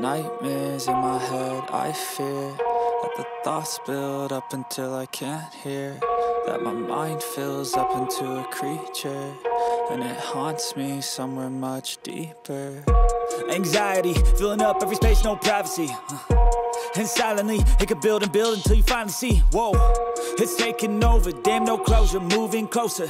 nightmares in my head, I fear that the thoughts build up until I can't hear, that my mind fills up into a creature, and it haunts me somewhere much deeper. Anxiety, filling up every space, no privacy. And silently, it could build and build until you finally see, whoa, it's taking over, damn, no closure, moving closer.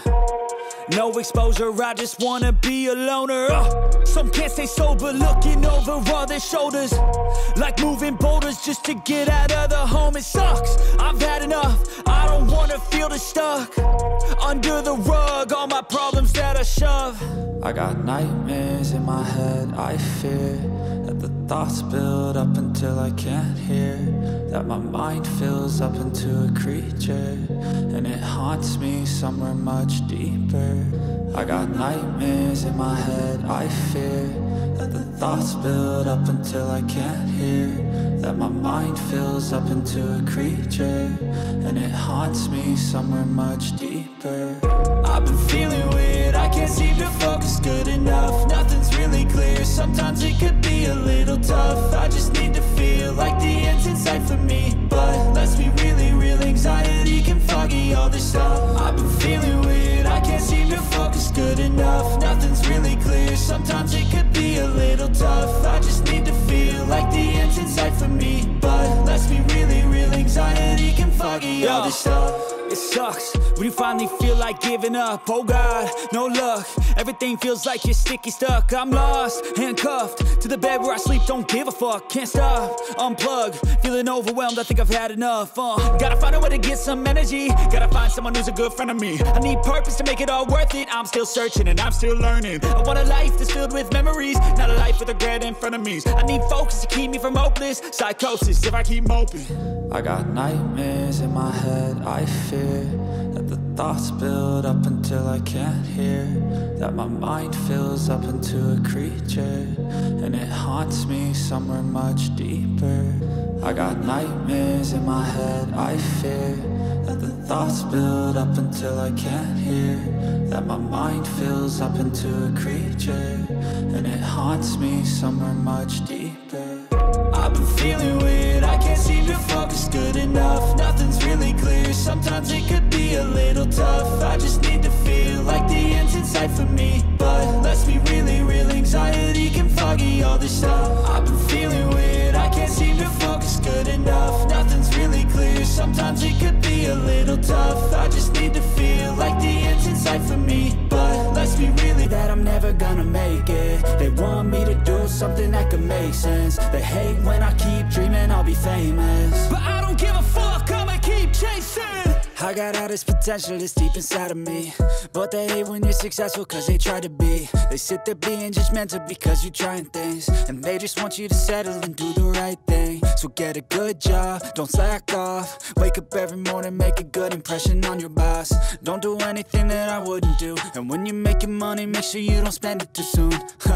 No exposure, I just wanna be a loner. Some can't stay sober, looking over all their shoulders, like moving boulders just to get out of the home. It sucks, I've had enough, I don't wanna feel the stuck under the rug, all my problems that I shove. I got nightmares in my head, I fear that the thoughts build up until I can't hear, that my mind fills up into a creature, and it haunts me somewhere much deeper. I got nightmares in my head, I fear that the thoughts build up until I can't hear, that my mind fills up into a creature, and it haunts me somewhere much deeper. I've been feeling weird, I can't seem to focus good enough, nothing's really clear, sometimes it could be a little tough. I just need to feel like the end's in sight for me, but let's be really real, anxiety can foggy all this stuff. I've been feeling weird, I can't seem to focus good enough, nothing's really clear, sometimes it could be a little tough. I just need to feel like the end's in sight for me, but let's be really real, anxiety can foggy all this stuff. It sucks when you finally feel like giving up. Oh God, no luck, everything feels like you're sticky stuck. I'm lost, handcuffed to the bed where I sleep, don't give a fuck. Can't stop, unplug, feeling overwhelmed, I think I've had enough. Gotta find a way to get some energy, gotta find someone who's a good friend of me. I need purpose to make it all worth it, I'm still searching and I'm still learning. I want a life that's filled with memories, not a life with regret in front of me. I need focus to keep me from hopeless psychosis if I keep moping. I got nightmares in my head, I fear that the thoughts build up until I can't hear, that my mind fills up into a creature, and it haunts me somewhere much deeper. I got nightmares in my head, I fear that the thoughts build up until I can't hear, that my mind fills up into a creature, and it haunts me somewhere much deeper. I've been feeling weird, I can't seem to focus good enough, nothing's really clear, sometimes it could be a little tough. I just need to feel like the end's in sight for me, but let's be really real, anxiety can foggy all this stuff. I've been feeling weird, I can't seem to focus good enough, nothing's really clear, sometimes it could be a little tough. I just need to feel like the end's in sight for me, but let's be really that I'm never gonna make it. They want me to do something that could make sense, they hate when I keep dreaming I'll be famous, but I don't give a fuck, I'ma keep chasing. I got all this potential that's deep inside of me, but they hate when you're successful cause they try to be. They sit there being judgmental because you're trying things, and they just want you to settle and do the right thing. So get a good job, don't slack off, wake up every morning, make a good impression on your boss. Don't do anything that I wouldn't do, and when you're making money, make sure you don't spend it too soon.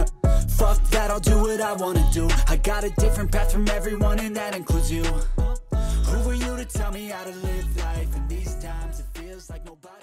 Fuck that, I'll do what I wanna do. I got a different path from everyone, and that includes you. Who are you to tell me how to live life? In these times it feels like nobody